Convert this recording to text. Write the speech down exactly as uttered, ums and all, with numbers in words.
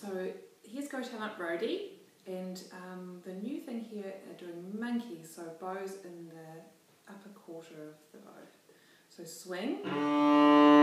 So here's Go Talent Roadie, and um, the new thing here are doing monkeys, so bows in the upper quarter of the bow. So swing.